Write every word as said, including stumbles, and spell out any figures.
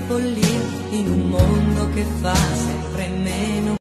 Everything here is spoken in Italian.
follia in un mondo che fa sempre meno